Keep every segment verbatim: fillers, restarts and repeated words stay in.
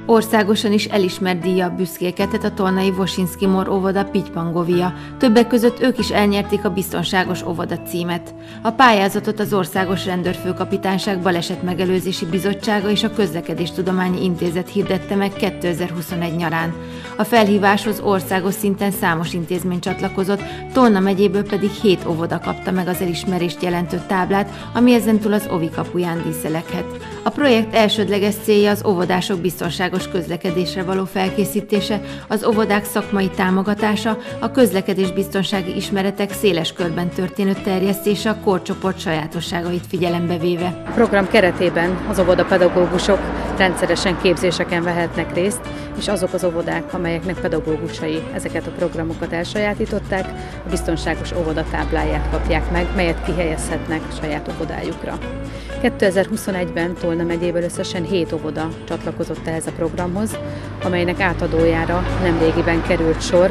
Országosan is elismert díjjal büszkélkedett a tolnai Wosinski Mor óvoda Pitypangovia. Többek között ők is elnyerték a biztonságos óvoda címet. A pályázatot az Országos Rendőrfőkapitányság Balesetmegelőzési Bizottsága és a Közlekedéstudományi Intézet hirdette meg kétezer-huszonegy nyarán. A felhíváshoz országos szinten számos intézmény csatlakozott, Tolna megyéből pedig hét óvoda kapta meg az elismerést jelentő táblát, ami ezentúl az óvi kapuján díszelekhet. A projekt elsődleges célja az óvodások biztonságos közlekedésre való felkészítése, az óvodák szakmai támogatása, a közlekedésbiztonsági ismeretek széles körben történő terjesztése a korcsoport sajátosságait figyelembe véve. A program keretében az óvodapedagógusok rendszeresen képzéseken vehetnek részt, és azok az óvodák, amelyeknek pedagógusai ezeket a programokat elsajátították, a biztonságos óvoda tábláját kapják meg, melyet kihelyezhetnek saját óvodájukra. kétezer-huszonegyben Tolna megyéből összesen hét óvoda csatlakozott ehhez a programhoz, amelynek átadójára nemrégiben került sor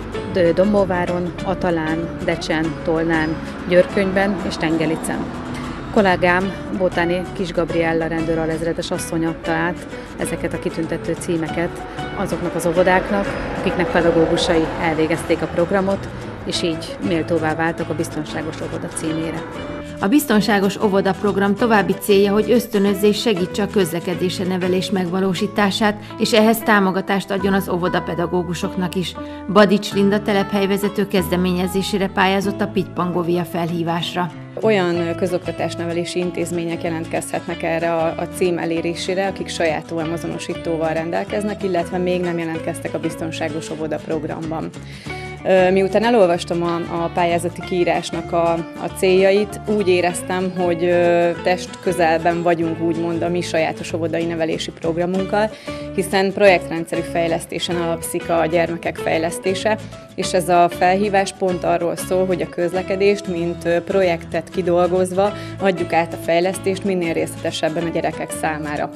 Dombóváron, Atalán, Decsen, Tolnán, Györkönyben és Tengelicen. Kollégám, Bótáné Kis Gabriella rendőralezredes asszony adta át ezeket a kitüntető címeket azoknak az óvodáknak, akiknek pedagógusai elvégezték a programot, és így méltóvá váltak a biztonságos óvoda címére. A biztonságos óvoda program további célja, hogy ösztönözze és segítse a közlekedésre nevelés megvalósítását, és ehhez támogatást adjon az óvodapedagógusoknak is. Badics Linda telephelyvezető kezdeményezésére pályázott a Pitypangovia felhívásra. Olyan közoktatásnevelési intézmények jelentkezhetnek erre a, a cím elérésére, akik saját azonosítóval rendelkeznek, illetve még nem jelentkeztek a biztonságos óvoda programban. Miután elolvastam a, a pályázati kiírásnak a, a céljait, úgy éreztem, hogy test közelben vagyunk úgymond a mi sajátos óvodai nevelési programunkkal, hiszen projektrendszerű fejlesztésen alapszik a gyermekek fejlesztése, és ez a felhívás pont arról szól, hogy a közlekedést, mint projektet kidolgozva adjuk át a fejlesztést minél részletesebben a gyerekek számára.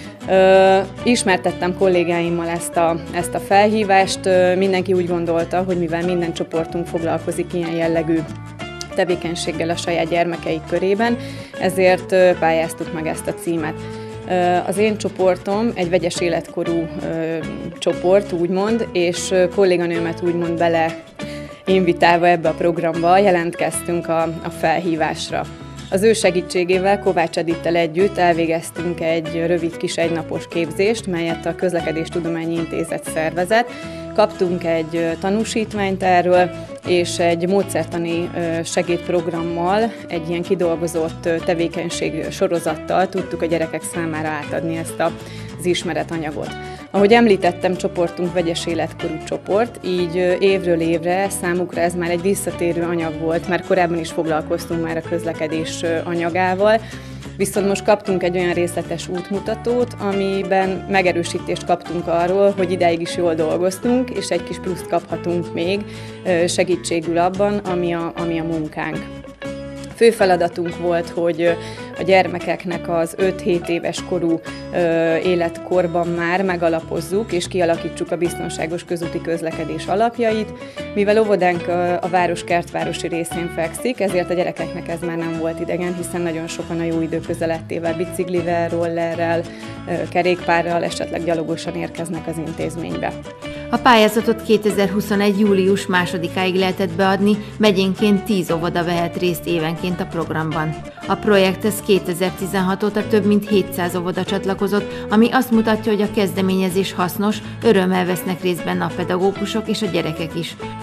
Ö, ismertettem kollégáimmal ezt a, ezt a felhívást, ö, mindenki úgy gondolta, hogy mivel minden csoportunk foglalkozik ilyen jellegű tevékenységgel a saját gyermekeik körében, ezért ö, pályáztuk meg ezt a címet. Ö, az én csoportom egy vegyes életkorú ö, csoport, úgymond, és ö, kolléganőmet úgymond bele invitálva ebbe a programba jelentkeztünk a, a felhívásra. Az ő segítségével, Kovács Edittel együtt elvégeztünk egy rövid kis egynapos képzést, melyet a Közlekedéstudományi Intézet szervezett. Kaptunk egy tanúsítványt erről, és egy módszertani segédprogrammal, egy ilyen kidolgozott tevékenység sorozattal tudtuk a gyerekek számára átadni ezt az ismeretanyagot. Ahogy említettem, csoportunk vegyes életkorú csoport, így évről évre számukra ez már egy visszatérő anyag volt, mert korábban is foglalkoztunk már a közlekedés anyagával, viszont most kaptunk egy olyan részletes útmutatót, amiben megerősítést kaptunk arról, hogy idáig is jól dolgoztunk, és egy kis pluszt kaphatunk még segítségül abban, ami a, ami a munkánk. Fő feladatunk volt, hogy a gyermekeknek az öt-hét éves korú ö, életkorban már megalapozzuk és kialakítsuk a biztonságos közúti közlekedés alapjait. Mivel óvodánk a, a város kertvárosi részén fekszik, ezért a gyerekeknek ez már nem volt idegen, hiszen nagyon sokan a jó idő közelettével biciklivel, rollerrel, ö, kerékpárral, esetleg gyalogosan érkeznek az intézménybe. A pályázatot kétezer-huszonegy július másodikáig lehetett beadni, megyénként tíz óvoda vehet részt évenként a programban. A projekthez kétezer-tizenhat óta több mint hétszáz óvoda csatlakozott, ami azt mutatja, hogy a kezdeményezés hasznos, örömmel vesznek részt benne a pedagógusok és a gyerekek is.